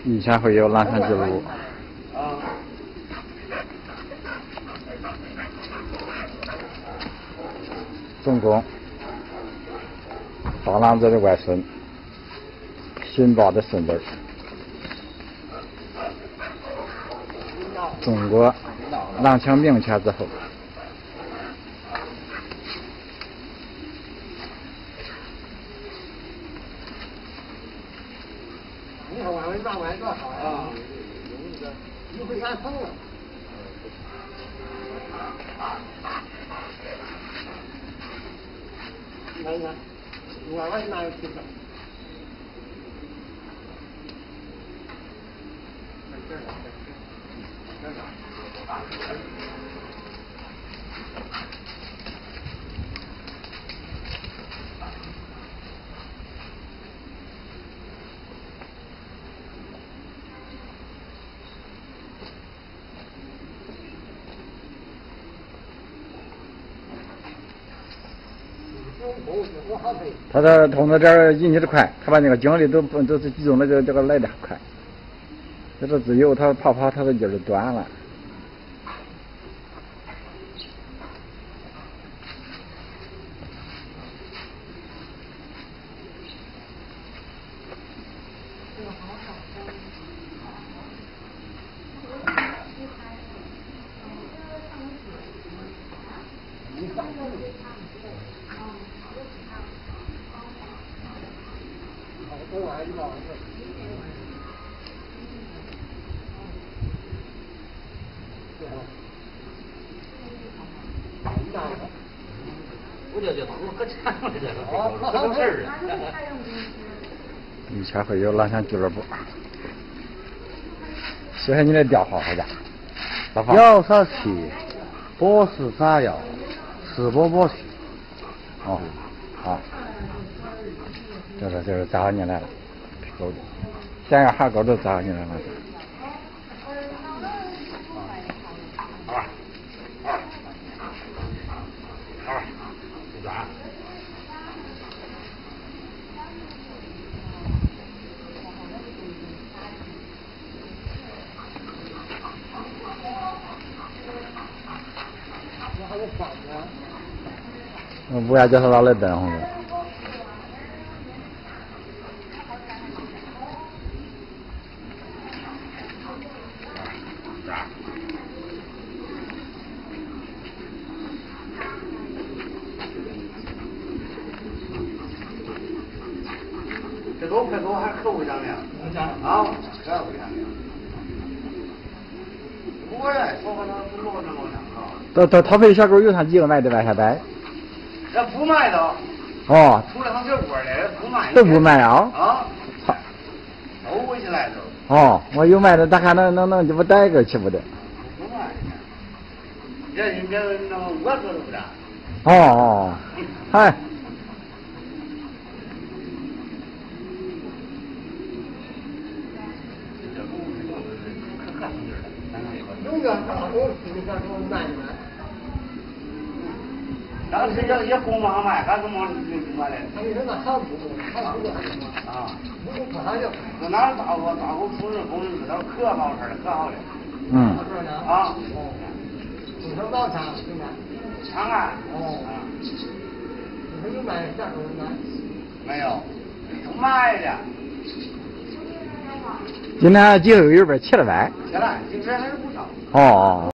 以前会有蓝山记录。总共大浪子的外孙，辛巴的孙子，中国狼枪名权之后。 你看外面大外多好呀！一回山疯了。你看，外面哪有气氛？ 他的通知点引起的快，他把那个精力都是集中的这个来的快。这个自由他跑他的劲儿就短了。 我就觉得我可馋了，这个事儿啊。 以前会有蓝山俱乐部。谢谢你的调好家。 13784314波波区。 哦，好。这是咋你来了？狗的，现在还狗都咋你来了？乌鸦叫他老来等会儿。 这都快都还可不讲了啊，可不讲了。不呀，说话他不落那么讲他这小狗有他几个卖的吧？还摆？ 这不卖的。 哦。 除了他这窝的不卖。 都不卖啊？ 啊。都回去来着。 哦，我有卖的，他还能鸡巴带个去不得？ 不卖。人家那个我做的不然。 哦，嗨。 当时也不忙卖，还是忙卖的。 他那个好不，好不啊！ 不可好就。 那哪有大伙出人工资，都可好事了，可好了。 嗯。 啊。 你说老长是吗？ 长啊。 哦。你说有卖啥东西吗？ 没有，不卖的。 今天几后有边起了歪？ 起来，今天还是不少。 哦。